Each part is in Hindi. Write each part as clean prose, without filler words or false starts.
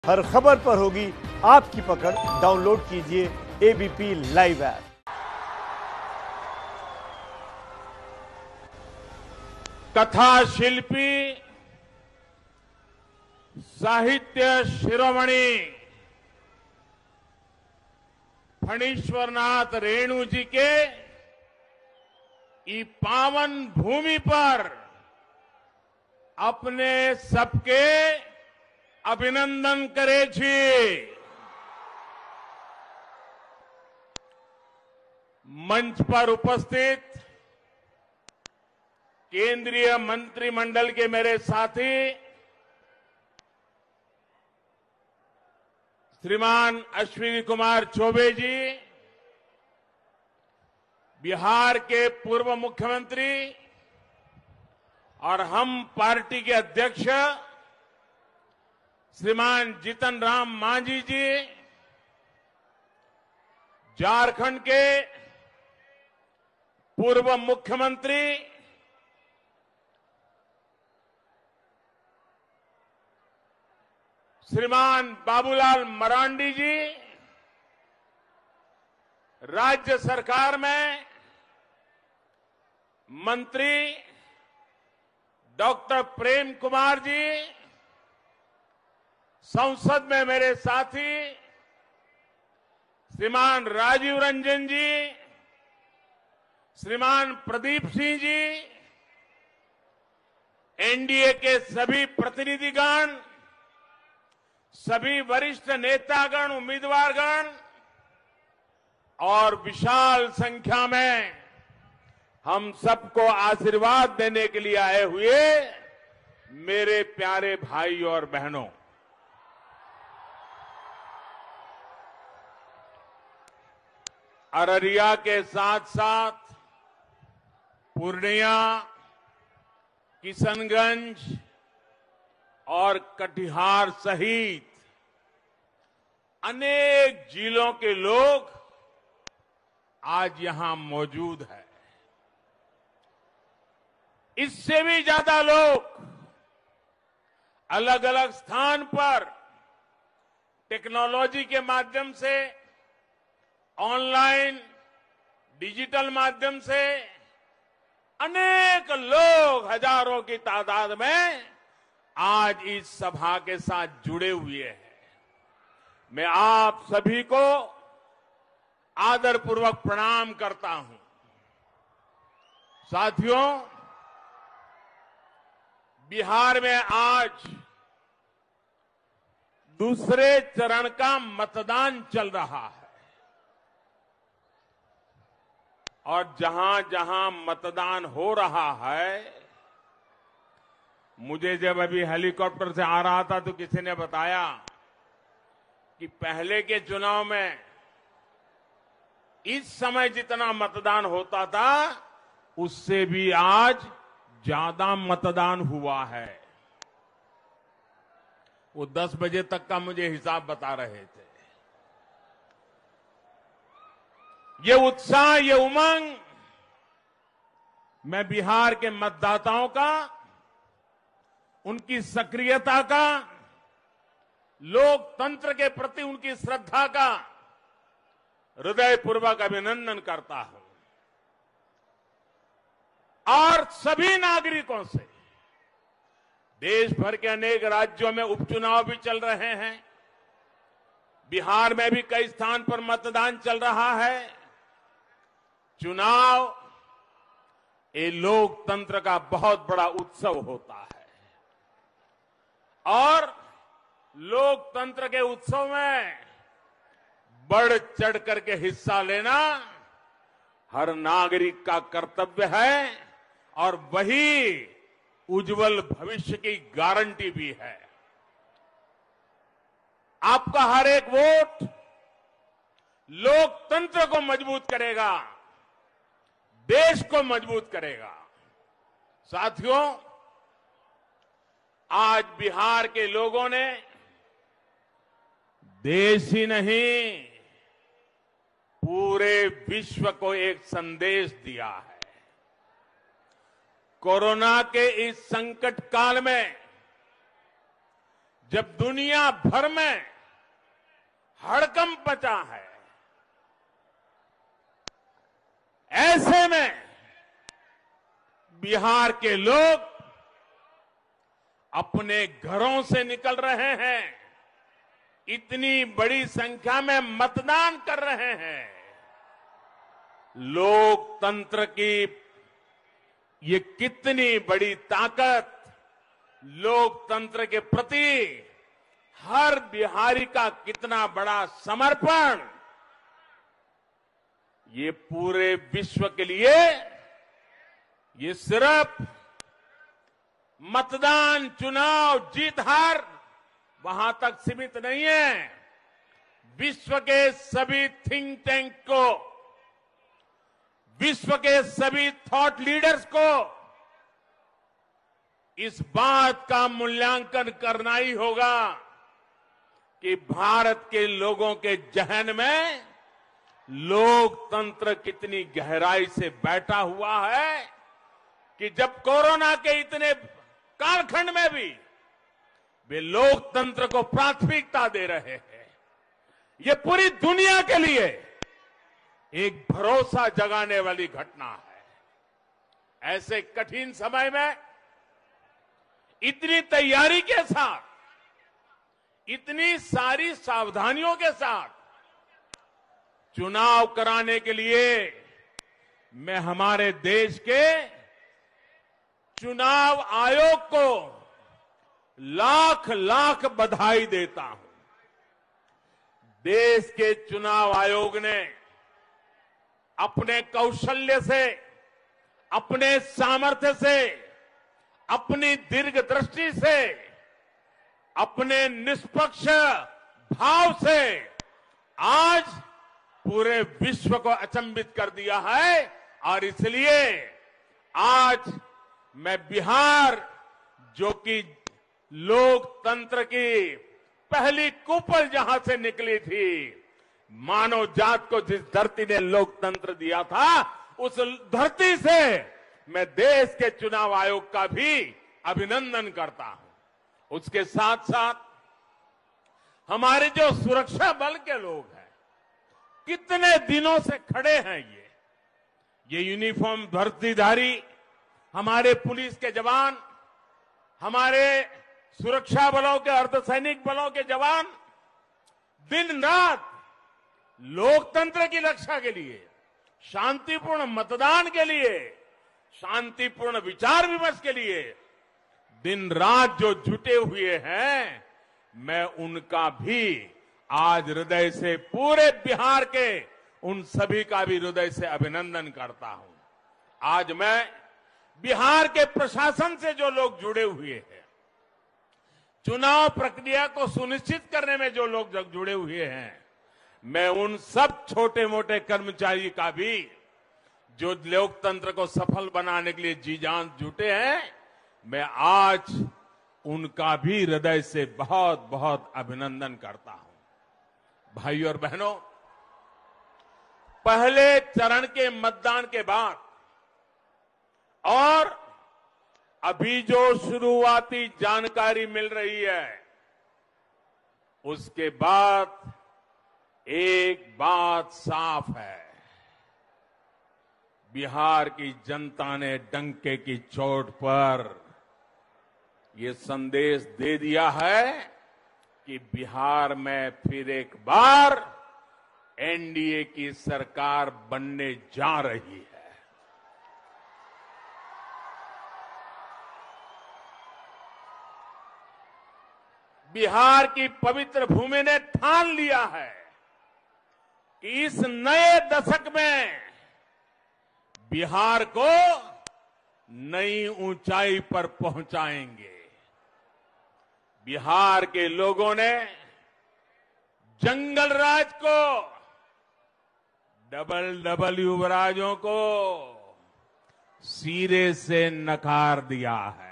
हर खबर पर होगी आपकी पकड़। डाउनलोड कीजिए एबीपी लाइव ऐप। कथा शिल्पी साहित्य शिरोमणि फणीश्वरनाथ रेणु जी के ई पावन भूमि पर अपने सबके अभिनंदन करे छी। मंच पर उपस्थित केंद्रीय मंत्रिमंडल के मेरे साथी श्रीमान अश्विनी कुमार चौबे जी, बिहार के पूर्व मुख्यमंत्री और हम पार्टी के अध्यक्ष श्रीमान जीतन राम मांझी जी, झारखंड के पूर्व मुख्यमंत्री श्रीमान बाबूलाल मरांडी जी, राज्य सरकार में मंत्री डॉक्टर प्रेम कुमार जी, संसद में मेरे साथी श्रीमान राजीव रंजन जी, श्रीमान प्रदीप सिंह जी, एनडीए के सभी प्रतिनिधिगण, सभी वरिष्ठ नेतागण, उम्मीदवारगण और विशाल संख्या में हम सबको आशीर्वाद देने के लिए आए हुए मेरे प्यारे भाई और बहनों, अररिया के साथ साथ पूर्णिया, किशनगंज और कटिहार सहित अनेक जिलों के लोग आज यहां मौजूद हैं। इससे भी ज्यादा लोग अलग अलग स्थान पर टेक्नोलॉजी के माध्यम से, ऑनलाइन डिजिटल माध्यम से अनेक लोग हजारों की तादाद में आज इस सभा के साथ जुड़े हुए हैं। मैं आप सभी को आदरपूर्वक प्रणाम करता हूं। साथियों, बिहार में आज दूसरे चरण का मतदान चल रहा है और जहां जहां मतदान हो रहा है, मुझे जब अभी हेलीकॉप्टर से आ रहा था तो किसी ने बताया कि पहले के चुनाव में इस समय जितना मतदान होता था उससे भी आज ज्यादा मतदान हुआ है। वो 10 बजे तक का मुझे हिसाब बता रहे थे। ये उत्साह, ये उमंग मैं बिहार के मतदाताओं का, उनकी सक्रियता का, लोकतंत्र के प्रति उनकी श्रद्धा का हृदयपूर्वक अभिनंदन करता हूं। और सभी नागरिकों से, देश भर के अनेक राज्यों में उपचुनाव भी चल रहे हैं, बिहार में भी कई स्थान पर मतदान चल रहा है। चुनाव ये लोकतंत्र का बहुत बड़ा उत्सव होता है और लोकतंत्र के उत्सव में बढ़ चढ़ करके हिस्सा लेना हर नागरिक का कर्तव्य है और वही उज्जवल भविष्य की गारंटी भी है। आपका हर एक वोट लोकतंत्र को मजबूत करेगा, देश को मजबूत करेगा। साथियों, आज बिहार के लोगों ने देश ही नहीं पूरे विश्व को एक संदेश दिया है। कोरोना के इस संकट काल में जब दुनिया भर में हड़कंप मचा है, ऐसे में बिहार के लोग अपने घरों से निकल रहे हैं, इतनी बड़ी संख्या में मतदान कर रहे हैं। लोकतंत्र की ये कितनी बड़ी ताकत, लोकतंत्र के प्रति हर बिहारी का कितना बड़ा समर्पण, ये पूरे विश्व के लिए ये सिर्फ मतदान, चुनाव, जीत हार वहां तक सीमित नहीं है। विश्व के सभी थिंक टैंक को, विश्व के सभी थॉट लीडर्स को इस बात का मूल्यांकन करना ही होगा कि भारत के लोगों के जहन में लोकतंत्र कितनी गहराई से बैठा हुआ है कि जब कोरोना के इतने कालखंड में भी वे लोकतंत्र को प्राथमिकता दे रहे हैं। ये पूरी दुनिया के लिए एक भरोसा जगाने वाली घटना है। ऐसे कठिन समय में इतनी तैयारी के साथ, इतनी सारी सावधानियों के साथ चुनाव कराने के लिए मैं हमारे देश के चुनाव आयोग को लाख लाख बधाई देता हूं। देश के चुनाव आयोग ने अपने कौशल्य से, अपने सामर्थ्य से, अपनी दीर्घदृष्टि से, अपने निष्पक्ष भाव से आज पूरे विश्व को अचंभित कर दिया है। और इसलिए आज मैं बिहार, जो कि लोकतंत्र की पहली कुपल जहां से निकली थी, मानव जात को जिस धरती ने लोकतंत्र दिया था, उस धरती से मैं देश के चुनाव आयोग का भी अभिनंदन करता हूं। उसके साथ साथ हमारे जो सुरक्षा बल के लोग हैं, कितने दिनों से खड़े हैं, ये यूनिफॉर्म वर्दीधारी हमारे पुलिस के जवान, हमारे सुरक्षा बलों के, अर्धसैनिक बलों के जवान दिन रात लोकतंत्र की रक्षा के लिए, शांतिपूर्ण मतदान के लिए, शांतिपूर्ण विचार विमर्श के लिए दिन रात जो जुटे हुए हैं, मैं उनका भी आज हृदय से, पूरे बिहार के उन सभी का भी हृदय से अभिनंदन करता हूं। आज मैं बिहार के प्रशासन से जो लोग जुड़े हुए हैं, चुनाव प्रक्रिया को सुनिश्चित करने में जो लोग जुड़े हुए हैं, मैं उन सब छोटे मोटे कर्मचारी का भी, जो लोकतंत्र को सफल बनाने के लिए जी जान जुटे हैं, मैं आज उनका भी हृदय से बहुत बहुत अभिनंदन करता हूं। भाइयों और बहनों, पहले चरण के मतदान के बाद और अभी जो शुरुआती जानकारी मिल रही है, उसके बाद एक बात साफ है, बिहार की जनता ने डंके की चोट पर ये संदेश दे दिया है कि बिहार में फिर एक बार एनडीए की सरकार बनने जा रही है। बिहार की पवित्र भूमि ने ठान लिया है कि इस नए दशक में बिहार को नई ऊंचाई पर पहुंचाएंगे। बिहार के लोगों ने जंगल राज को, डबल युवराजों को सिरे से नकार दिया है।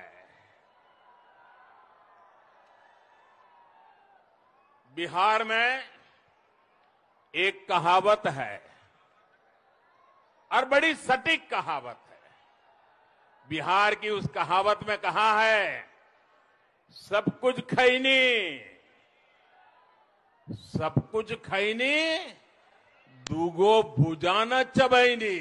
बिहार में एक कहावत है, और बड़ी सटीक कहावत है। बिहार की उस कहावत में कहा है सब कुछ खैनी, सब कुछ खैनी, दूगो भुजा न चबैनी।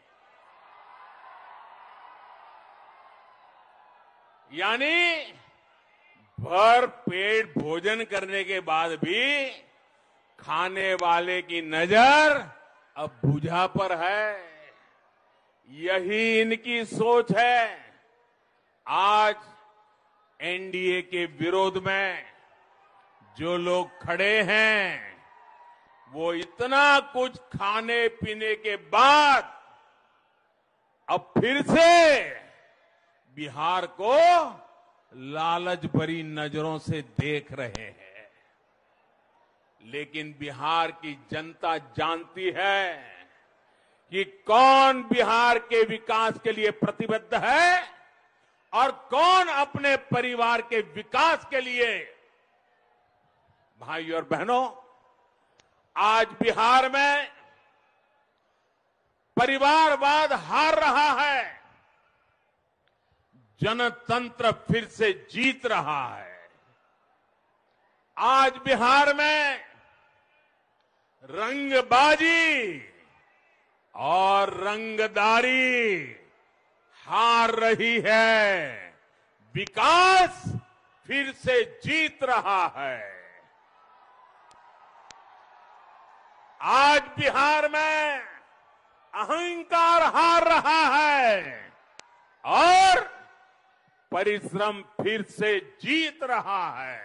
यानी भर पेट भोजन करने के बाद भी खाने वाले की नजर अब भुजा पर है। यही इनकी सोच है। आज एनडीए के विरोध में जो लोग खड़े हैं, वो इतना कुछ खाने पीने के बाद अब फिर से बिहार को लालच भरी नजरों से देख रहे हैं। लेकिन बिहार की जनता जानती है कि कौन बिहार के विकास के लिए प्रतिबद्ध है और कौन अपने परिवार के विकास के लिए। भाइयों और बहनों, आज बिहार में परिवारवाद हार रहा है, जनतंत्र फिर से जीत रहा है। आज बिहार में रंगबाजी और रंगदारी हार रही है, विकास फिर से जीत रहा है। आज बिहार में अहंकार हार रहा है और परिश्रम फिर से जीत रहा है।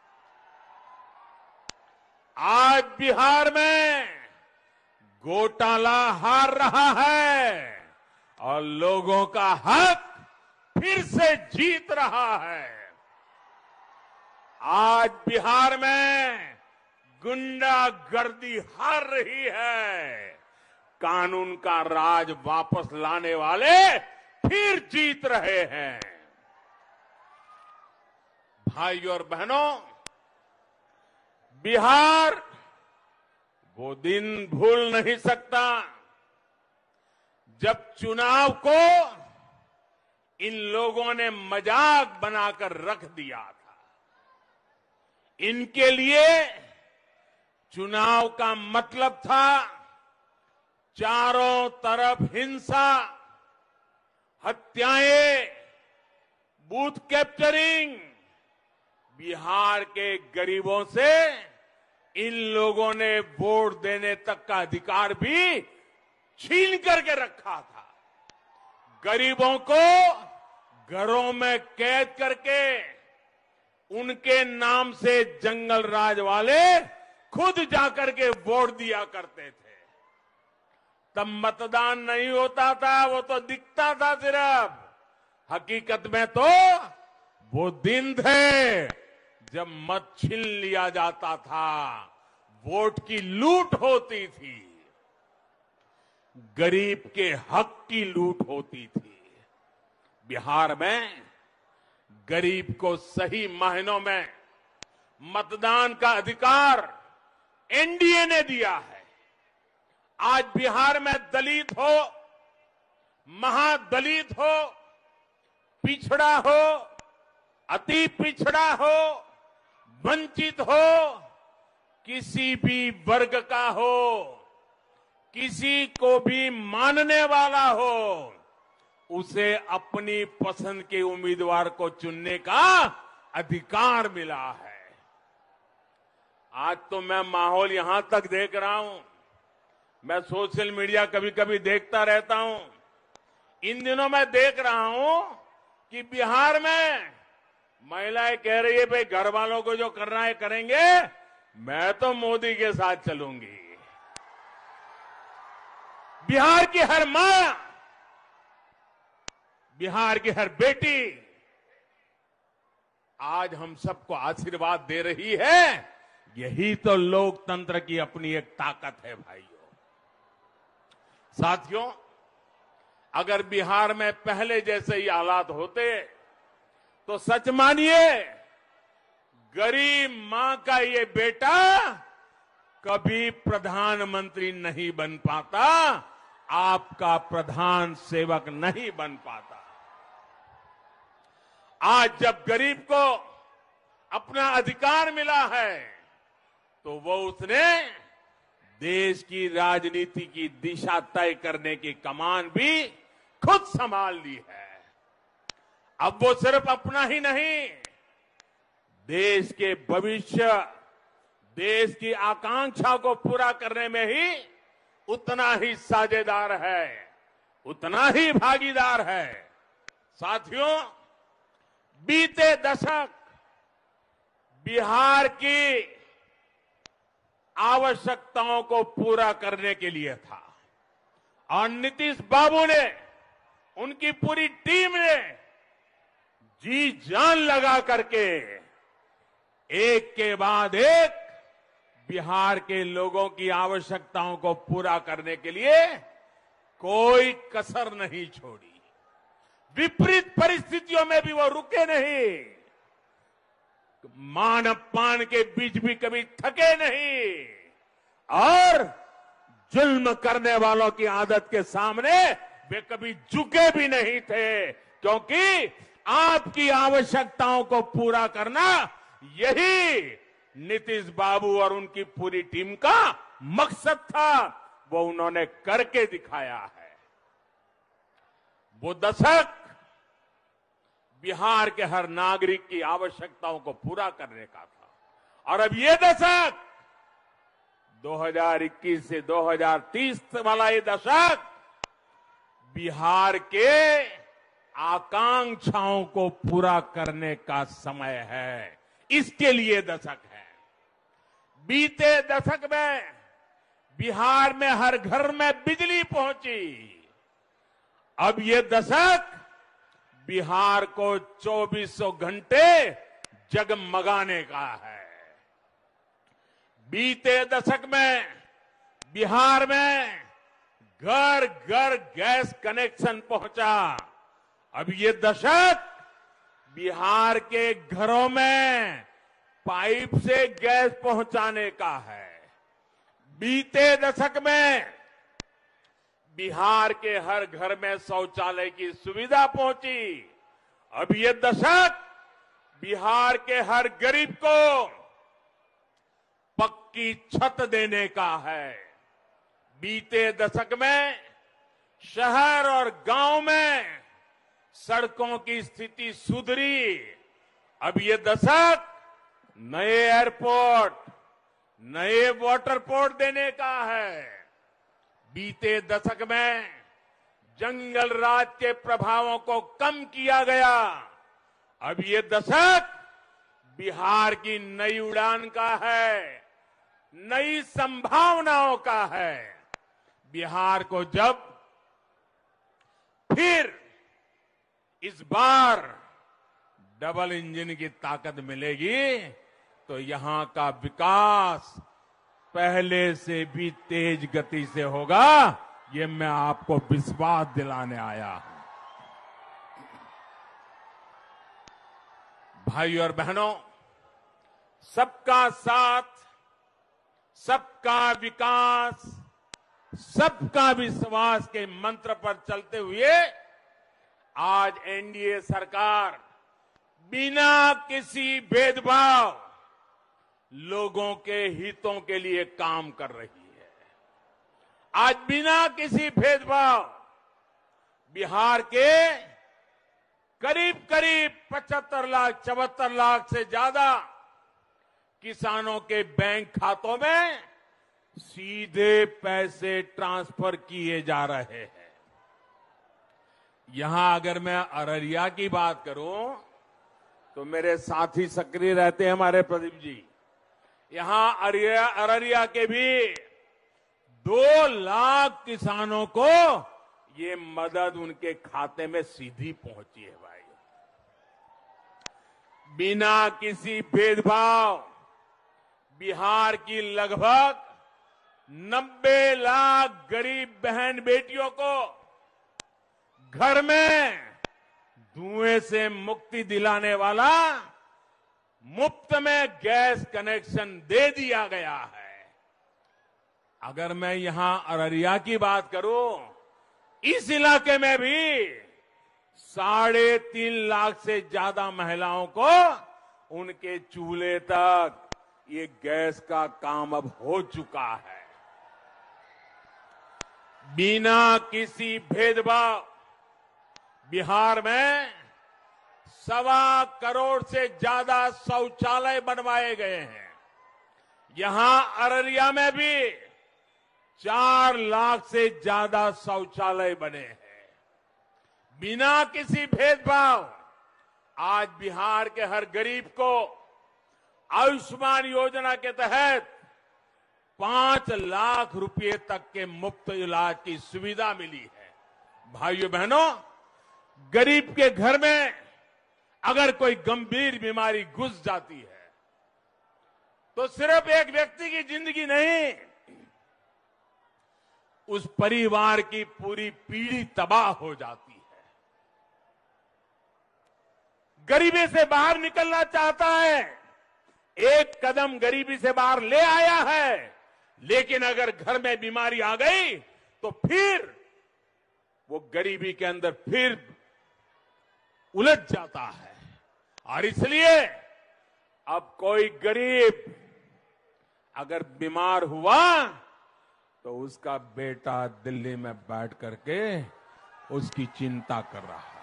आज बिहार में घोटाला हार रहा है और लोगों का हक फिर से जीत रहा है। आज बिहार में गुंडागर्दी हार रही है, कानून का राज वापस लाने वाले फिर जीत रहे हैं। भाइयों और बहनों, बिहार वो दिन भूल नहीं सकता जब चुनाव को इन लोगों ने मजाक बनाकर रख दिया था। इनके लिए चुनाव का मतलब था चारों तरफ हिंसा, हत्याएं, बूथ कैप्चरिंग। बिहार के गरीबों से इन लोगों ने वोट देने तक का अधिकार भी छीन करके रखा था। गरीबों को घरों में कैद करके उनके नाम से जंगल राज वाले खुद जाकर के वोट दिया करते थे। तब मतदान नहीं होता था, वो तो दिखता था सिर्फ। हकीकत में तो वो दिन थे जब मत छीन लिया जाता था, वोट की लूट होती थी, गरीब के हक की लूट होती थी। बिहार में गरीब को सही मायनों में मतदान का अधिकार एनडीए ने दिया है। आज बिहार में दलित हो, महादलित हो, पिछड़ा हो, अति पिछड़ा हो, वंचित हो, किसी भी वर्ग का हो, किसी को भी मानने वाला हो, उसे अपनी पसंद के उम्मीदवार को चुनने का अधिकार मिला है। आज तो मैं माहौल यहां तक देख रहा हूं, मैं सोशल मीडिया कभी कभी देखता रहता हूं। इन दिनों मैं देख रहा हूं कि बिहार में महिलाएं कह रही है, भाई घर वालों को जो करना है करेंगे, मैं तो मोदी के साथ चलूंगी। बिहार की हर मां, बिहार की हर बेटी आज हम सबको आशीर्वाद दे रही है। यही तो लोकतंत्र की अपनी एक ताकत है भाइयों। साथियों, अगर बिहार में पहले जैसे ही हालात होते तो सच मानिए, गरीब मां का ये बेटा कभी प्रधानमंत्री नहीं बन पाता, आपका प्रधान सेवक नहीं बन पाता। आज जब गरीब को अपना अधिकार मिला है तो वो उसने देश की राजनीति की दिशा तय करने की कमान भी खुद संभाल ली है। अब वो सिर्फ अपना ही नहीं, देश के भविष्य, देश की आकांक्षा को पूरा करने में ही उतना ही साझेदार है, उतना ही भागीदार है। साथियों, बीते दशक बिहार की आवश्यकताओं को पूरा करने के लिए था और नीतीश बाबू ने, उनकी पूरी टीम ने जी जान लगा करके एक के बाद एक बिहार के लोगों की आवश्यकताओं को पूरा करने के लिए कोई कसर नहीं छोड़ी। विपरीत परिस्थितियों में भी वो रुके नहीं, मान अपमान के बीच भी कभी थके नहीं और जुल्म करने वालों की आदत के सामने वे कभी झुके भी नहीं थे, क्योंकि आपकी आवश्यकताओं को पूरा करना यही नीतीश बाबू और उनकी पूरी टीम का मकसद था। वो उन्होंने करके दिखाया है। वो दशक बिहार के हर नागरिक की आवश्यकताओं को पूरा करने का था और अब ये दशक 2021 से 2030 वाला ये दशक बिहार के आकांक्षाओं को पूरा करने का समय है। इसके लिए दशक है। बीते दशक में बिहार में हर घर में बिजली पहुंची। अब ये दशक बिहार को 2400 घंटे जगमगाने का है। बीते दशक में बिहार में घर घर गैस कनेक्शन पहुंचा। अब ये दशक बिहार के घरों में पाइप से गैस पहुंचाने का है। बीते दशक में बिहार के हर घर में शौचालय की सुविधा पहुंची। अब ये दशक बिहार के हर गरीब को पक्की छत देने का है। बीते दशक में शहर और गांव में सड़कों की स्थिति सुधरी। अब ये दशक नए एयरपोर्ट, नए वाटर पोर्ट देने का है। बीते दशक में जंगल राज के प्रभावों को कम किया गया। अब ये दशक बिहार की नई उड़ान का है, नई संभावनाओं का है। बिहार को जब फिर इस बार डबल इंजन की ताकत मिलेगी तो यहां का विकास पहले से भी तेज गति से होगा। ये मैं आपको विश्वास दिलाने आया हूं। भाइयों और बहनों, सबका साथ, सबका विकास, सबका विश्वास के मंत्र पर चलते हुए आज एनडीए सरकार बिना किसी भेदभाव लोगों के हितों के लिए काम कर रही है। आज बिना किसी भेदभाव बिहार के करीब करीब 75 लाख 74 लाख से ज्यादा किसानों के बैंक खातों में सीधे पैसे ट्रांसफर किए जा रहे हैं। यहां अगर मैं अररिया की बात करूं तो मेरे साथी सक्रिय रहते हैं हमारे प्रदीप जी। यहां अररिया के भी 2 लाख किसानों को ये मदद उनके खाते में सीधी पहुंची है। भाई, बिना किसी भेदभाव बिहार की लगभग 90 लाख गरीब बहन बेटियों को घर में धुएं से मुक्ति दिलाने वाला मुफ्त में गैस कनेक्शन दे दिया गया है। अगर मैं यहां अररिया की बात करूं, इस इलाके में भी 3.5 लाख से ज्यादा महिलाओं को उनके चूल्हे तक ये गैस का काम अब हो चुका है। बिना किसी भेदभाव बिहार में 1.25 करोड़ से ज्यादा शौचालय बनवाए गए हैं। यहां अररिया में भी 4 लाख से ज्यादा शौचालय बने हैं। बिना किसी भेदभाव आज बिहार के हर गरीब को आयुष्मान योजना के तहत 5 लाख रुपए तक के मुफ्त इलाज की सुविधा मिली है। भाइयों बहनों, गरीब के घर में अगर कोई गंभीर बीमारी घुस जाती है तो सिर्फ एक व्यक्ति की जिंदगी नहीं, उस परिवार की पूरी पीढ़ी तबाह हो जाती है। गरीबी से बाहर निकलना चाहता है, एक कदम गरीबी से बाहर ले आया है, लेकिन अगर घर में बीमारी आ गई तो फिर वो गरीबी के अंदर फिर उलझ जाता है। और इसलिए अब कोई गरीब अगर बीमार हुआ तो उसका बेटा दिल्ली में बैठ करके उसकी चिंता कर रहा है।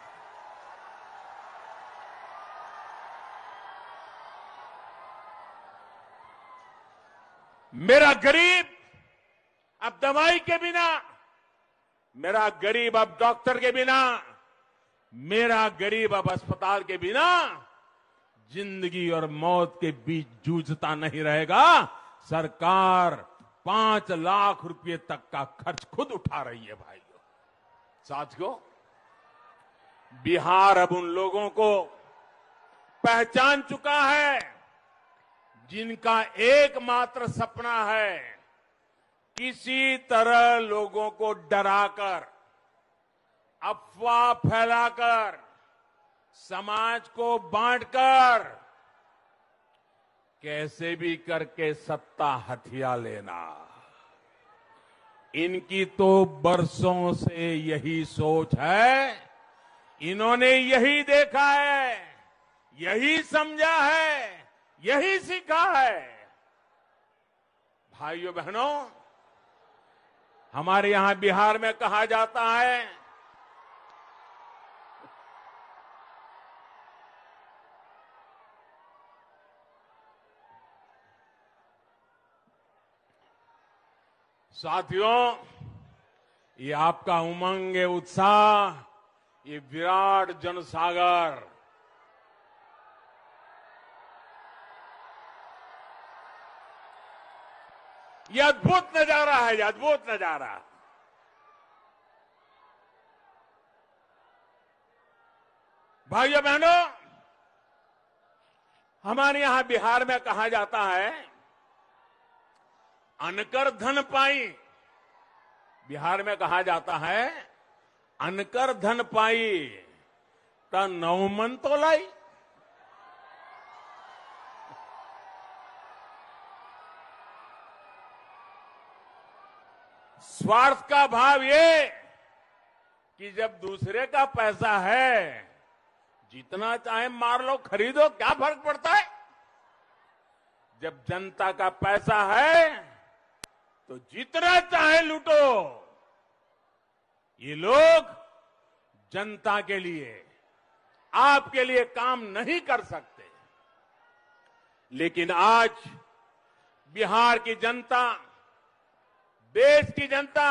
मेरा गरीब अब दवाई के बिना, मेरा गरीब अब डॉक्टर के बिना, मेरा गरीब अब अस्पताल के बिना जिंदगी और मौत के बीच जूझता नहीं रहेगा। सरकार 5 लाख रुपए तक का खर्च खुद उठा रही है। भाइयों साथियों, बिहार अब उन लोगों को पहचान चुका है जिनका एकमात्र सपना है किसी तरह लोगों को डराकर, अफवाह फैलाकर, समाज को बांटकर कैसे भी करके सत्ता हथिया लेना। इनकी तो बरसों से यही सोच है। इन्होंने यही देखा है, यही समझा है, यही सीखा है। भाइयों बहनों, हमारे यहां बिहार में कहा जाता है साथियों, ये आपका उमंग, उत्साह, ये विराट जनसागर ये अद्भुत नजारा है, ये अद्भुत नजारा। भाइयों बहनों, हमारे यहां बिहार में कहा जाता है अनकर धन पाई। बिहार में कहा जाता है अनकर धन पाई त 9 मन तो लाई। स्वार्थ का भाव ये कि जब दूसरे का पैसा है, जितना चाहे मार लो, खरीदो, क्या फर्क पड़ता है। जब जनता का पैसा है तो जितना चाहे लूटो। ये लोग जनता के लिए, आपके लिए काम नहीं कर सकते। लेकिन आज बिहार की जनता, देश की जनता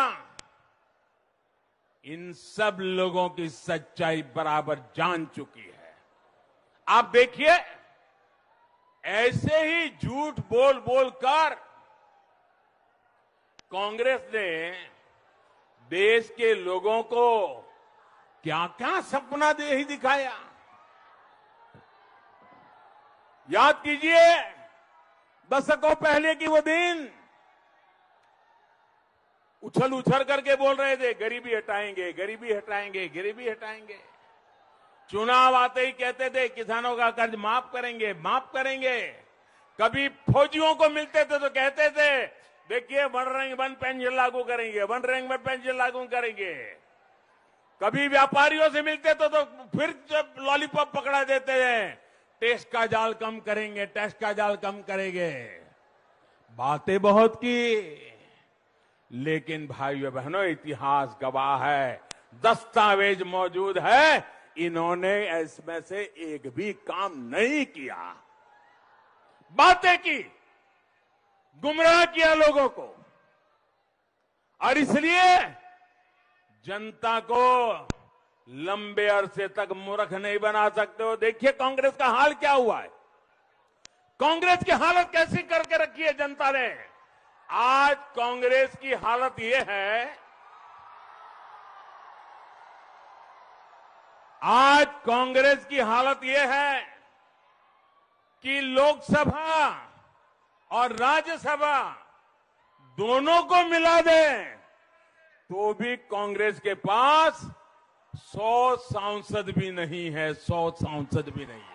इन सब लोगों की सच्चाई बराबर जान चुकी है। आप देखिए, ऐसे ही झूठ बोल बोल कर कांग्रेस ने देश के लोगों को क्या क्या सपना दे ही दिखाया। याद कीजिए, दशकों पहले की वो दिन उछल उछल करके बोल रहे थे गरीबी हटाएंगे, गरीबी हटाएंगे, गरीबी हटाएंगे। चुनाव आते ही कहते थे किसानों का कर्ज माफ करेंगे, माफ करेंगे। कभी फौजियों को मिलते थे तो कहते थे देखिए वन रैंक वन पेंशन लागू करेंगे, वन रैंक में पेंशन लागू करेंगे। कभी व्यापारियों से मिलते तो फिर जब लॉलीपॉप पकड़ा देते हैं टेस्ट का जाल कम करेंगे, टेस्ट का जाल कम करेंगे। बातें बहुत की, लेकिन भाइयों बहनों इतिहास गवाह है, दस्तावेज मौजूद है, इन्होंने इसमें से एक भी काम नहीं किया। बातें की, गुमराह किया लोगों को, और इसलिए जनता को लंबे अरसे तक मूर्ख नहीं बना सकते हो। देखिए कांग्रेस का हाल क्या हुआ है, कांग्रेस की हालत कैसी करके रखी है जनता ने। आज कांग्रेस की हालत यह है, आज कांग्रेस की हालत यह है कि लोकसभा और राज्यसभा दोनों को मिला दें तो भी कांग्रेस के पास 100 सांसद भी नहीं है, 100 सांसद भी नहीं है।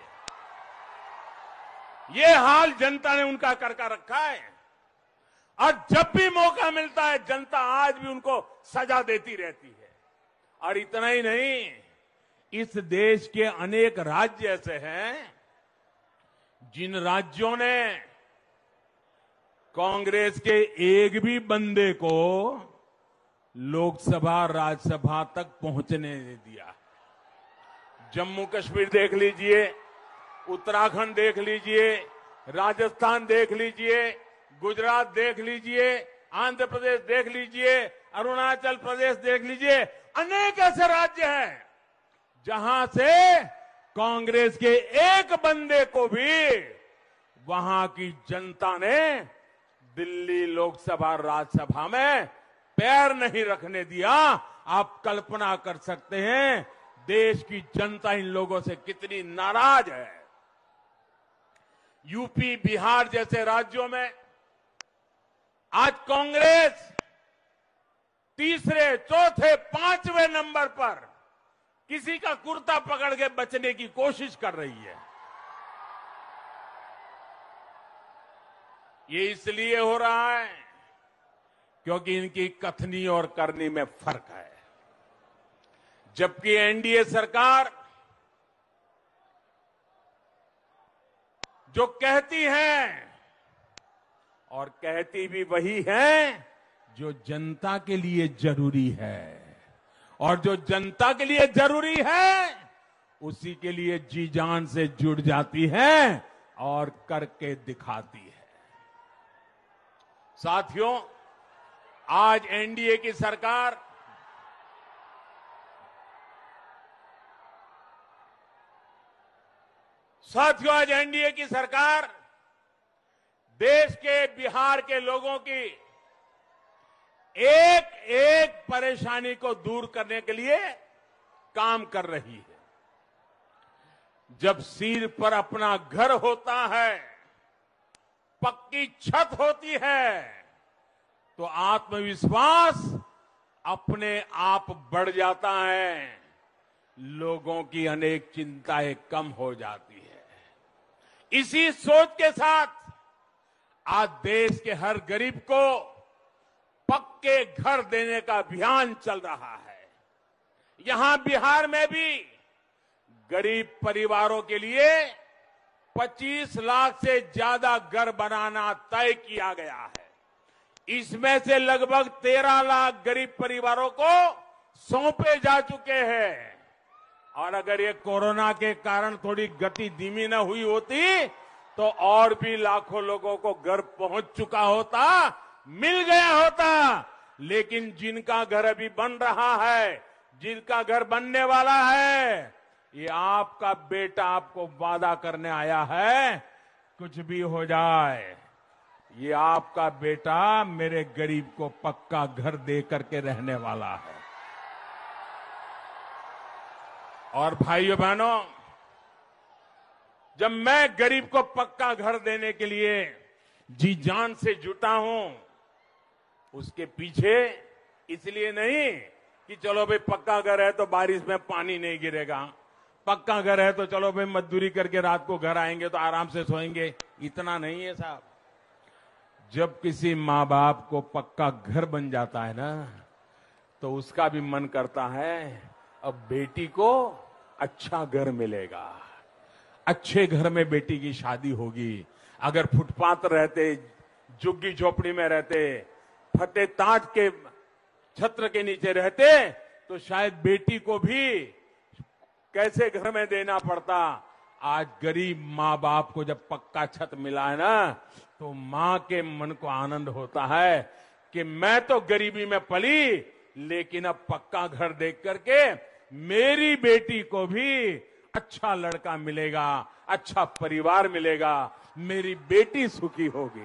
ये हाल जनता ने उनका करके रखा है, और जब भी मौका मिलता है जनता आज भी उनको सजा देती रहती है। और इतना ही नहीं, इस देश के अनेक राज्य ऐसे हैं जिन राज्यों ने कांग्रेस के एक भी बंदे को लोकसभा राज्यसभा तक पहुंचने नहीं दिया। जम्मू कश्मीर देख लीजिए, उत्तराखंड देख लीजिए, राजस्थान देख लीजिए, गुजरात देख लीजिए, आंध्र प्रदेश देख लीजिए, अरुणाचल प्रदेश देख लीजिए। अनेक ऐसे राज्य हैं जहां से कांग्रेस के एक बंदे को भी वहां की जनता ने दिल्ली लोकसभा राज्यसभा में पैर नहीं रखने दिया। आप कल्पना कर सकते हैं देश की जनता इन लोगों से कितनी नाराज है। यूपी, बिहार जैसे राज्यों में आज कांग्रेस तीसरे, चौथे, पांचवें नंबर पर किसी का कुर्ता पकड़ के बचने की कोशिश कर रही है। ये इसलिए हो रहा है क्योंकि इनकी कथनी और करनी में फर्क है। जबकि एनडीए सरकार जो कहती है, और कहती भी वही है जो जनता के लिए जरूरी है, और जो जनता के लिए जरूरी है उसी के लिए जी जान से जुड़ जाती है और करके दिखाती है। साथियों, आज एनडीए की सरकार आज एनडीए की सरकार देश के, बिहार के लोगों की एक एक परेशानी को दूर करने के लिए काम कर रही है। जब सिर पर अपना घर होता है, पक्की छत होती है, तो आत्मविश्वास अपने आप बढ़ जाता है, लोगों की अनेक चिंताएं कम हो जाती है। इसी सोच के साथ आज देश के हर गरीब को पक्के घर देने का अभियान चल रहा है। यहां बिहार में भी गरीब परिवारों के लिए 25 लाख से ज्यादा घर बनाना तय किया गया है। इसमें से लगभग 13 लाख गरीब परिवारों को सौंपे जा चुके हैं। और अगर ये कोरोना के कारण थोड़ी गति धीमी न हुई होती तो और भी लाखों लोगों को घर पहुंच चुका होता, मिल गया होता। लेकिन जिनका घर अभी बन रहा है, जिनका घर बनने वाला है, ये आपका बेटा आपको वादा करने आया है, कुछ भी हो जाए ये आपका बेटा मेरे गरीब को पक्का घर दे करके रहने वाला है। और भाइयों बहनों, जब मैं गरीब को पक्का घर देने के लिए जी जान से जुटा हूं, उसके पीछे इसलिए नहीं कि चलो भाई पक्का घर है तो बारिश में पानी नहीं गिरेगा, पक्का घर है तो चलो भाई मजदूरी करके रात को घर आएंगे तो आराम से सोएंगे, इतना नहीं है साहब। जब किसी माँ बाप को पक्का घर बन जाता है ना, तो उसका भी मन करता है अब बेटी को अच्छा घर मिलेगा, अच्छे घर में बेटी की शादी होगी। अगर फुटपाथ रहते, झुग्गी झोपड़ी में रहते, फटे ताट के छत्र के नीचे रहते, तो शायद बेटी को भी कैसे घर में देना पड़ता। आज गरीब माँ बाप को जब पक्का छत मिला है ना, तो माँ के मन को आनंद होता है कि मैं तो गरीबी में पली, लेकिन अब पक्का घर देख करके मेरी बेटी को भी अच्छा लड़का मिलेगा, अच्छा परिवार मिलेगा, मेरी बेटी सुखी होगी।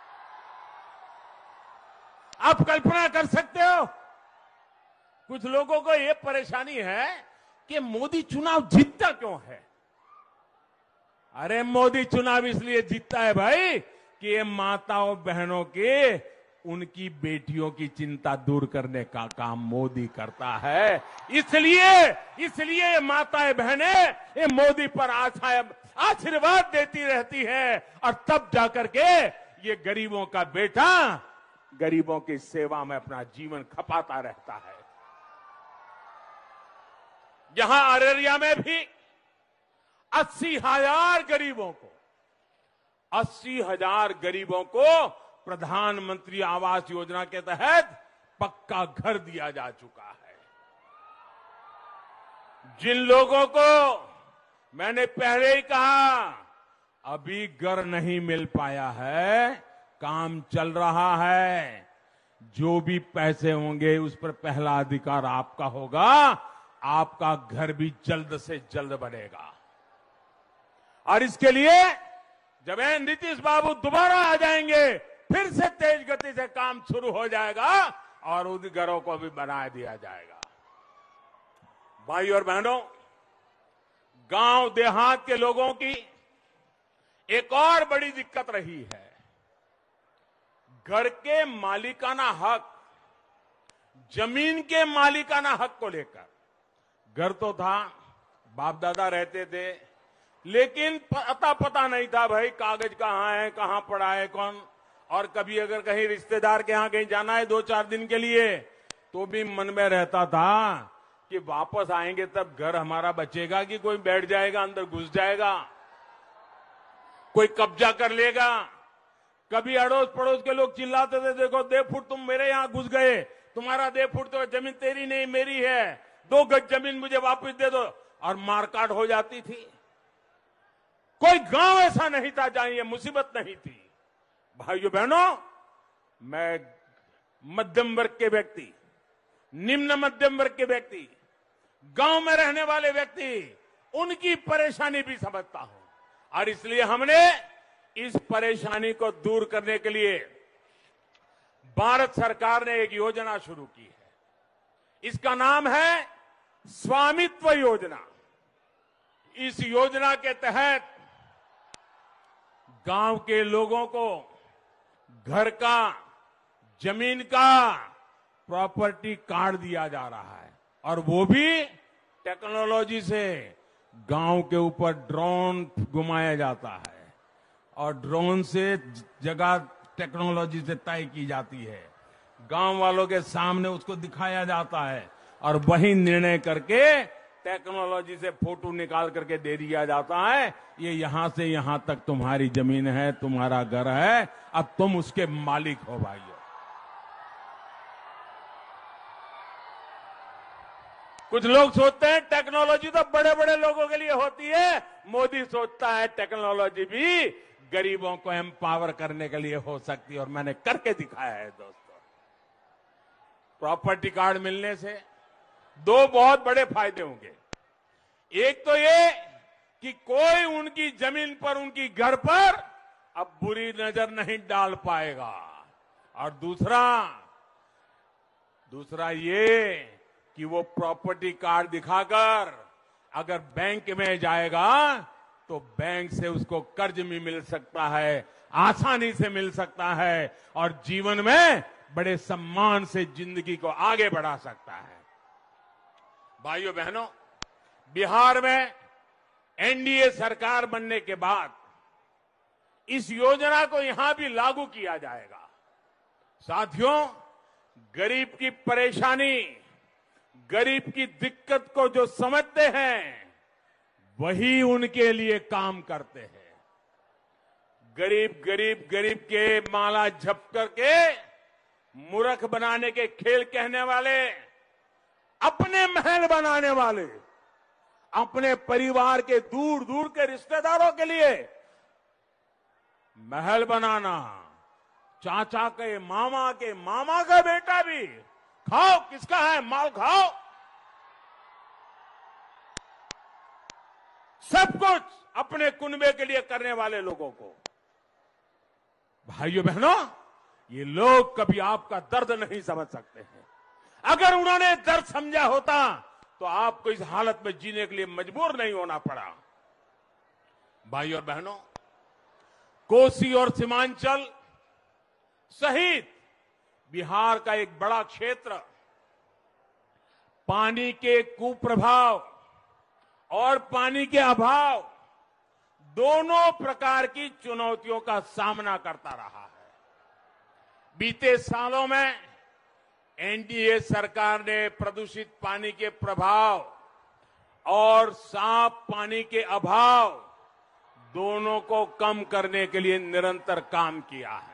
आप कल्पना कर सकते हो, कुछ लोगों को यह परेशानी है कि मोदी चुनाव जीतता क्यों है। अरे मोदी चुनाव इसलिए जीतता है भाई कि ये माताओं बहनों के, उनकी बेटियों की चिंता दूर करने का काम मोदी करता है। इसलिए माताएं बहनें ये मोदी पर आशीर्वाद देती रहती है, और तब जाकर के ये गरीबों का बेटा गरीबों की सेवा में अपना जीवन खपाता रहता है। यहां अररिया में भी 80,000 गरीबों को प्रधानमंत्री आवास योजना के तहत पक्का घर दिया जा चुका है। जिन लोगों को मैंने पहले ही कहा अभी घर नहीं मिल पाया है, काम चल रहा है, जो भी पैसे होंगे उस पर पहला अधिकार आपका होगा, आपका घर भी जल्द से जल्द बनेगा। और इसके लिए जब नीतीश बाबू दोबारा आ जाएंगे, फिर से तेज गति से काम शुरू हो जाएगा और उन घरों को भी बना दिया जाएगा। भाई और बहनों, गांव देहात के लोगों की एक और बड़ी दिक्कत रही है, घर के मालिकाना हक, जमीन के मालिकाना हक को लेकर। घर तो था, बाप दादा रहते थे, लेकिन पता नहीं था भाई कागज कहां है, कहां पड़ा है कौन। और कभी अगर कहीं रिश्तेदार के यहां कहीं जाना है 2-4 दिन के लिए, तो भी मन में रहता था कि वापस आएंगे तब घर हमारा बचेगा कि कोई बैठ जाएगा, अंदर घुस जाएगा, कोई कब्जा कर लेगा। कभी अड़ोस पड़ोस के लोग चिल्लाते थे, देखो 2 फुट तुम मेरे यहां घुस गए, तुम्हारा 2 फुट तो जमीन तेरी नहीं मेरी है, 2 गज जमीन मुझे वापस दे दो, और मारकाट हो जाती थी। कोई गांव ऐसा नहीं था जहां ये मुसीबत नहीं थी। भाइयों बहनों, मैं मध्यम वर्ग के व्यक्ति, निम्न मध्यम वर्ग के व्यक्ति, गांव में रहने वाले व्यक्ति, उनकी परेशानी भी समझता हूं, और इसलिए हमने इस परेशानी को दूर करने के लिए भारत सरकार ने एक योजना शुरू की है। इसका नाम है स्वामित्व योजना। इस योजना के तहत गांव के लोगों को घर का, जमीन का प्रॉपर्टी कार्ड दिया जा रहा है, और वो भी टेक्नोलॉजी से। गांव के ऊपर ड्रोन घुमाया जाता है और ड्रोन से जगह टेक्नोलॉजी से तय की जाती है, गांव वालों के सामने उसको दिखाया जाता है, और वही निर्णय करके टेक्नोलॉजी से फोटो निकाल करके दे दिया जाता है, ये यहां से यहां तक तुम्हारी जमीन है, तुम्हारा घर है, अब तुम उसके मालिक हो भाइयों। कुछ लोग सोचते हैं टेक्नोलॉजी तो बड़े बड़े लोगों के लिए होती है, मोदी सोचता है टेक्नोलॉजी भी गरीबों को एम्पावर करने के लिए हो सकती है, और मैंने करके दिखाया है दोस्तों। प्रॉपर्टी कार्ड मिलने से 2 बहुत बड़े फायदे होंगे। एक तो ये कि कोई उनकी जमीन पर, उनकी घर पर अब बुरी नजर नहीं डाल पाएगा, और दूसरा ये कि वो प्रॉपर्टी कार्ड दिखाकर अगर बैंक में जाएगा तो बैंक से उसको कर्ज भी मिल सकता है, आसानी से मिल सकता है, और जीवन में बड़े सम्मान से जिंदगी को आगे बढ़ा सकता है। भाइयों बहनों, बिहार में एनडीए सरकार बनने के बाद इस योजना को यहां भी लागू किया जाएगा। साथियों, गरीब की परेशानी, गरीब की दिक्कत को जो समझते हैं, वही उनके लिए काम करते हैं। गरीब के माला झप करके मूर्ख बनाने के खेल कहने वाले, अपने महल बनाने वाले, अपने परिवार के दूर दूर के रिश्तेदारों के लिए महल बनाना, चाचा के मामा का बेटा भी, खाओ किसका है माल खाओ, सब कुछ अपने कुनबे के लिए करने वाले लोगों को, भाइयों बहनों, ये लोग कभी आपका दर्द नहीं समझ सकते हैं। अगर उन्होंने दर्द समझा होता तो आपको इस हालत में जीने के लिए मजबूर नहीं होना पड़ा। भाइयों और बहनों, कोसी और सीमांचल सहित बिहार का एक बड़ा क्षेत्र पानी के कुप्रभाव और पानी के अभाव दोनों प्रकार की चुनौतियों का सामना करता रहा है। बीते सालों में एनडीए सरकार ने प्रदूषित पानी के प्रभाव और साफ पानी के अभाव दोनों को कम करने के लिए निरंतर काम किया है।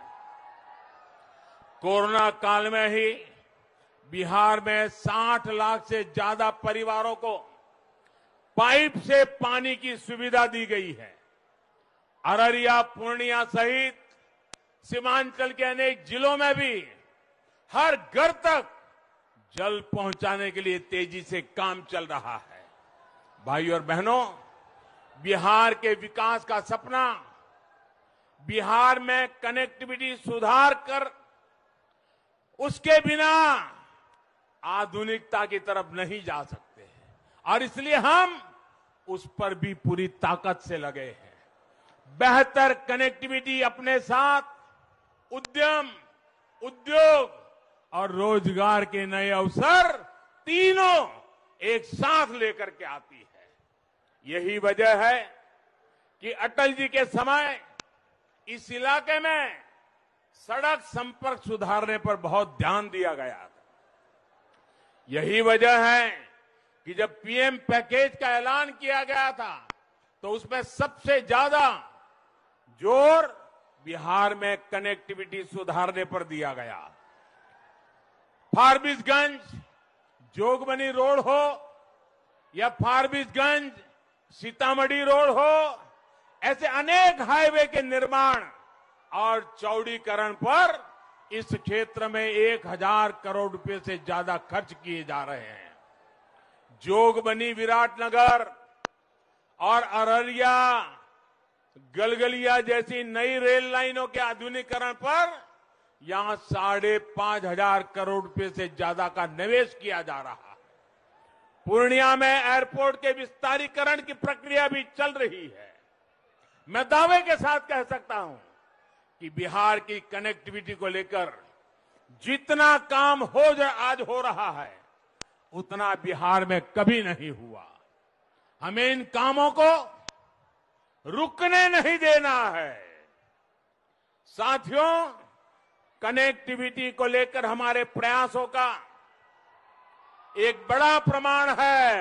कोरोना काल में ही बिहार में 60 लाख से ज्यादा परिवारों को पाइप से पानी की सुविधा दी गई है। अररिया, पूर्णिया सहित सीमांचल के अनेक जिलों में भी हर घर तक जल पहुंचाने के लिए तेजी से काम चल रहा है। भाइयों और बहनों, बिहार के विकास का सपना, बिहार में कनेक्टिविटी सुधार कर उसके बिना आधुनिकता की तरफ नहीं जा सकते हैं और इसलिए हम उस पर भी पूरी ताकत से लगे हैं। बेहतर कनेक्टिविटी अपने साथ उद्यम, उद्योग और रोजगार के नए अवसर तीनों एक साथ लेकर के आती है। यही वजह है कि अटल जी के समय इस इलाके में सड़क संपर्क सुधारने पर बहुत ध्यान दिया गया था। यही वजह है कि जब पीएम पैकेज का ऐलान किया गया था तो उसमें सबसे ज्यादा जोर बिहार में कनेक्टिविटी सुधारने पर दिया गया। फारबिसगंज जोगबनी रोड हो या फारबिसगंज सीतामढ़ी रोड हो, ऐसे अनेक हाईवे के निर्माण और चौड़ीकरण पर इस क्षेत्र में 1000 करोड़ रुपए से ज्यादा खर्च किए जा रहे हैं। जोगबनी, विराटनगर और अररिया, गलगलिया जैसी नई रेल लाइनों के आधुनिकीकरण पर यहां 5,500 करोड़ रुपए से ज्यादा का निवेश किया जा रहा है। पूर्णिया में एयरपोर्ट के विस्तारीकरण की प्रक्रिया भी चल रही है। मैं दावे के साथ कह सकता हूं कि बिहार की कनेक्टिविटी को लेकर जितना काम आज हो रहा है उतना बिहार में कभी नहीं हुआ। हमें इन कामों को रुकने नहीं देना है। साथियों, कनेक्टिविटी को लेकर हमारे प्रयासों का एक बड़ा प्रमाण है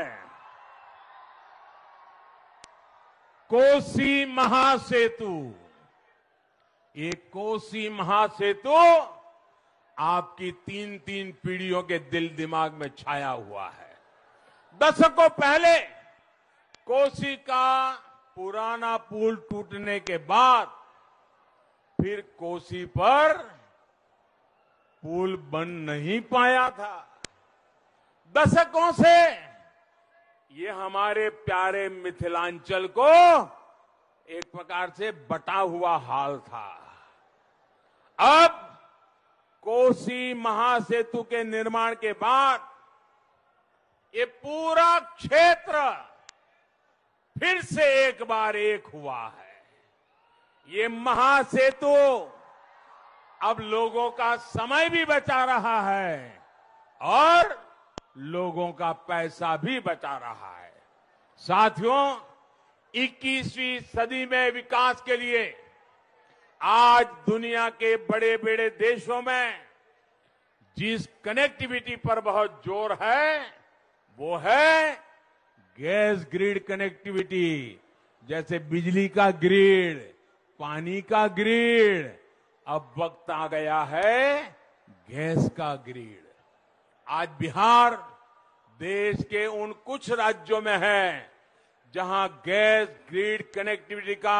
कोसी महासेतु। ये कोसी महासेतु आपकी 3-3 पीढ़ियों के दिल दिमाग में छाया हुआ है। दशकों पहले कोसी का पुराना पुल टूटने के बाद फिर कोसी पर पुल बन नहीं पाया था। दशकों से ये हमारे प्यारे मिथिलांचल को एक प्रकार से बटा हुआ हाल था। अब कोसी महासेतु के निर्माण के बाद ये पूरा क्षेत्र फिर से एक बार एक हुआ है। ये महासेतु अब लोगों का समय भी बचा रहा है और लोगों का पैसा भी बचा रहा है। साथियों, 21वीं सदी में विकास के लिए आज दुनिया के बड़े बड़े देशों में जिस कनेक्टिविटी पर बहुत जोर है वो है गैस ग्रिड कनेक्टिविटी, जैसे बिजली का ग्रिड, पानी का ग्रिड, अब वक्त आ गया है गैस का ग्रिड। आज बिहार देश के उन कुछ राज्यों में है जहां गैस ग्रिड कनेक्टिविटी का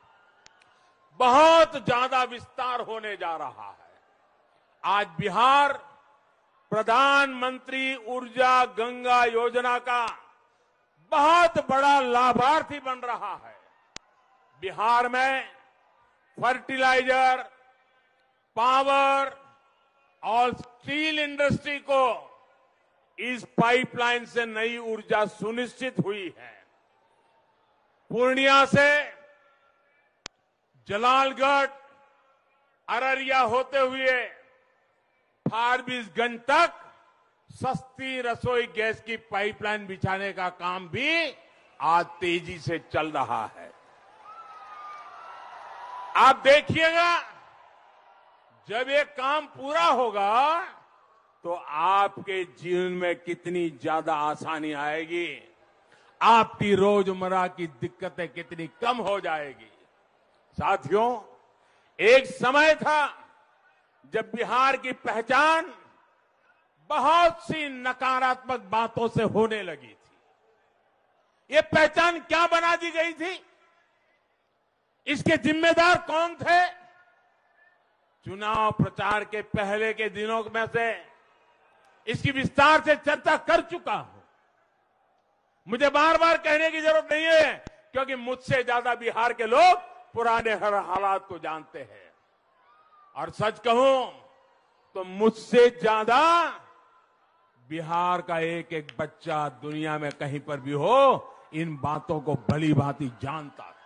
बहुत ज्यादा विस्तार होने जा रहा है। आज बिहार प्रधानमंत्री ऊर्जा गंगा योजना का बहुत बड़ा लाभार्थी बन रहा है। बिहार में फर्टिलाइजर, पावर और स्टील इंडस्ट्री को इस पाइपलाइन से नई ऊर्जा सुनिश्चित हुई है। पूर्णिया से जलालगढ़, अररिया होते हुए फारबिसगंज तक सस्ती रसोई गैस की पाइपलाइन बिछाने का काम भी आज तेजी से चल रहा है। आप देखिएगा, जब ये काम पूरा होगा तो आपके जीवन में कितनी ज्यादा आसानी आएगी, आपकी रोजमर्रा की दिक्कतें कितनी कम हो जाएगी। साथियों, एक समय था जब बिहार की पहचान बहुत सी नकारात्मक बातों से होने लगी थी। ये पहचान क्या बना दी गई थी? इसके जिम्मेदार कौन थे? चुनाव प्रचार के पहले के दिनों में से इसकी विस्तार से चर्चा कर चुका हूं। मुझे बार बार कहने की जरूरत नहीं है, क्योंकि मुझसे ज्यादा बिहार के लोग पुराने हर हालात को जानते हैं। और सच कहूं तो मुझसे ज्यादा बिहार का एक एक बच्चा दुनिया में कहीं पर भी हो, इन बातों को भली भांति जानता था।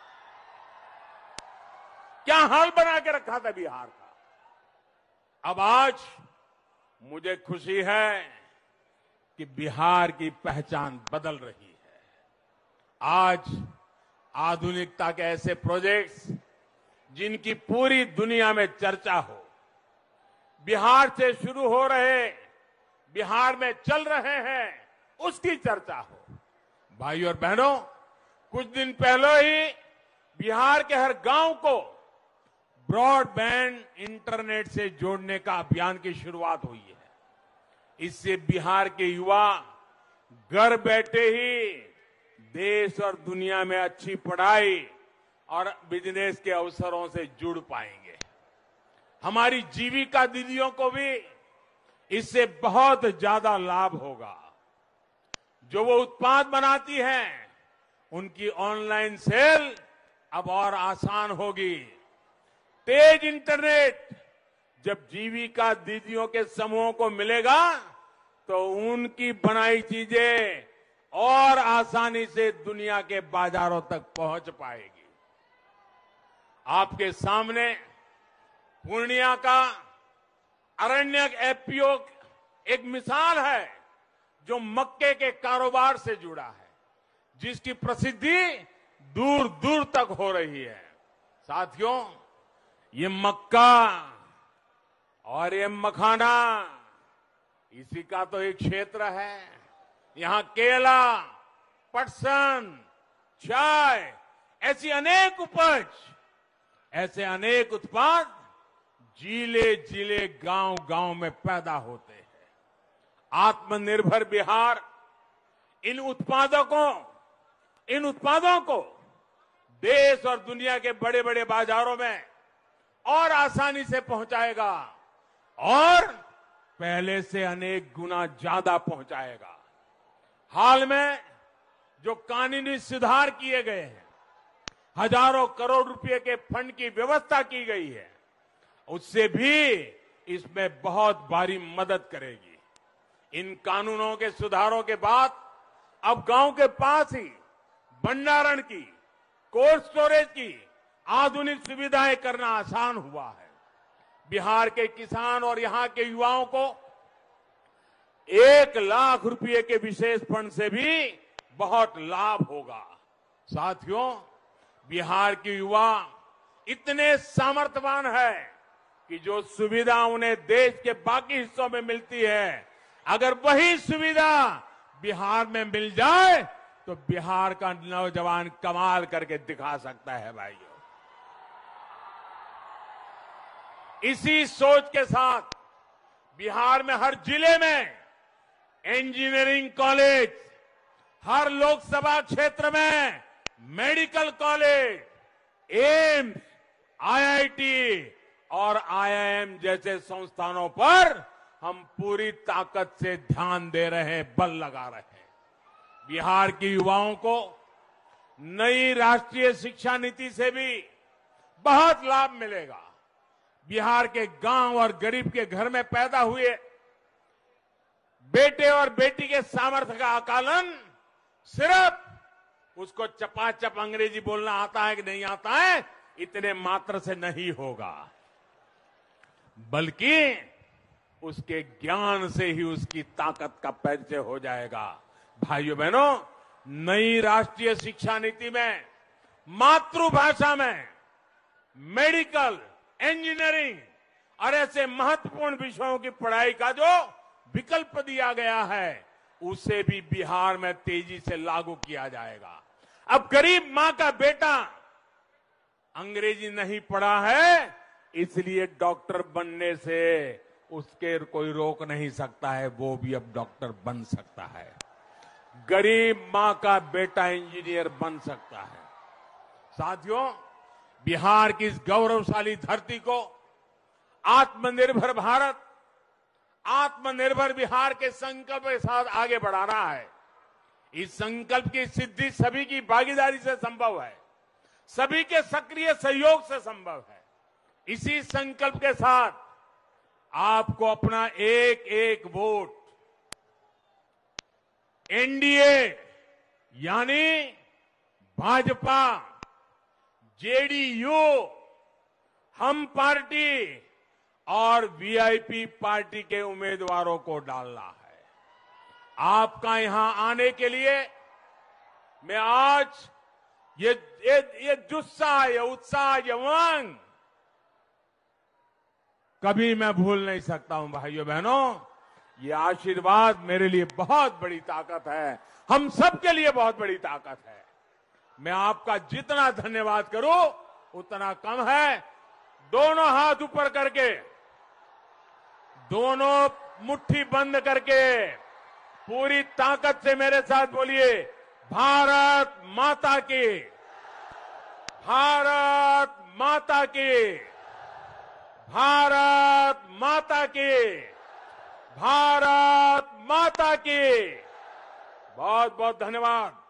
क्या हाल बना के रखा था बिहार का। अब आज मुझे खुशी है कि बिहार की पहचान बदल रही है। आज आधुनिकता के ऐसे प्रोजेक्ट्स जिनकी पूरी दुनिया में चर्चा हो, बिहार से शुरू हो रहे, बिहार में चल रहे हैं, उसकी चर्चा हो। भाइयों और बहनों, कुछ दिन पहले ही बिहार के हर गांव को ब्रॉडबैंड इंटरनेट से जोड़ने का अभियान की शुरुआत हुई है। इससे बिहार के युवा घर बैठे ही देश और दुनिया में अच्छी पढ़ाई और बिजनेस के अवसरों से जुड़ पाएंगे। हमारी जीविका दीदियों को भी इससे बहुत ज्यादा लाभ होगा। जो वो उत्पाद बनाती हैं, उनकी ऑनलाइन सेल अब और आसान होगी। तेज इंटरनेट जब जीविका दीदियों के समूहों को मिलेगा तो उनकी बनाई चीजें और आसानी से दुनिया के बाजारों तक पहुंच पाएगी। आपके सामने पूर्णिया का अरण्यक एफपीओ एक मिसाल है, जो मक्के के कारोबार से जुड़ा है, जिसकी प्रसिद्धि दूर दूर तक हो रही है। साथियों, ये मक्का और ये मखाना इसी का तो एक क्षेत्र है। यहां केला, पटसन, चाय, ऐसी अनेक उपज, ऐसे अनेक उत्पाद जिले जिले गांव गांव में पैदा होते हैं। आत्मनिर्भर बिहार इन उत्पादों को देश और दुनिया के बड़े बड़े बाजारों में और आसानी से पहुंचाएगा और पहले से अनेक गुना ज्यादा पहुंचाएगा। हाल में जो कानूनी सुधार किए गए हैं, हजारों करोड़ रुपए के फंड की व्यवस्था की गई है, उससे भी इसमें बहुत भारी मदद करेगी। इन कानूनों के सुधारों के बाद अब गांव के पास ही भंडारण की, कोल्ड स्टोरेज की आधुनिक सुविधाएं करना आसान हुआ है। बिहार के किसान और यहां के युवाओं को 1 लाख रुपए के विशेष फंड से भी बहुत लाभ होगा। साथियों, बिहार के युवा इतने सामर्थ्यवान है कि जो सुविधा उन्हें देश के बाकी हिस्सों में मिलती है, अगर वही सुविधा बिहार में मिल जाए तो बिहार का नौजवान कमाल करके दिखा सकता है भाइयों। इसी सोच के साथ बिहार में हर जिले में इंजीनियरिंग कॉलेज, हर लोकसभा क्षेत्र में मेडिकल कॉलेज, एम्स, आईआईटी और आईआईएम जैसे संस्थानों पर हम पूरी ताकत से ध्यान दे रहे हैं, बल लगा रहे हैं। बिहार के युवाओं को नई राष्ट्रीय शिक्षा नीति से भी बहुत लाभ मिलेगा। बिहार के गांव और गरीब के घर में पैदा हुए बेटे और बेटी के सामर्थ्य का आकलन सिर्फ उसको चपाचप अंग्रेजी बोलना आता है कि नहीं आता है इतने मात्र से नहीं होगा, बल्कि उसके ज्ञान से ही उसकी ताकत का परिचय हो जाएगा। भाइयों बहनों, नई राष्ट्रीय शिक्षा नीति में मातृभाषा में मेडिकल, इंजीनियरिंग और ऐसे महत्वपूर्ण विषयों की पढ़ाई का जो विकल्प दिया गया है उसे भी बिहार में तेजी से लागू किया जाएगा। अब गरीब मां का बेटा अंग्रेजी नहीं पढ़ा है इसलिए डॉक्टर बनने से उसके कोई रोक नहीं सकता है, वो भी अब डॉक्टर बन सकता है। गरीब मां का बेटा इंजीनियर बन सकता है। साथियों, बिहार की इस गौरवशाली धरती को आत्मनिर्भर भारत, आत्मनिर्भर बिहार के संकल्प के साथ आगे बढ़ाना है। इस संकल्प की सिद्धि सभी की भागीदारी से संभव है, सभी के सक्रिय सहयोग से संभव है। इसी संकल्प के साथ आपको अपना एक एक वोट एनडीए यानी भाजपा, जेडीयू, हम पार्टी और वीआईपी पार्टी के उम्मीदवारों को डालना है। आपका यहां आने के लिए मैं आज ये जुस्सा, ये उत्साह, ये उमंग कभी मैं भूल नहीं सकता हूं। भाइयों बहनों, ये आशीर्वाद मेरे लिए बहुत बड़ी ताकत है, हम सबके लिए बहुत बड़ी ताकत है। मैं आपका जितना धन्यवाद करूं उतना कम है। दोनों हाथ ऊपर करके, दोनों मुट्ठी बंद करके पूरी ताकत से मेरे साथ बोलिए, भारत माता की, भारत माता की, भारत माता की, भारत माता की। बहुत बहुत धन्यवाद।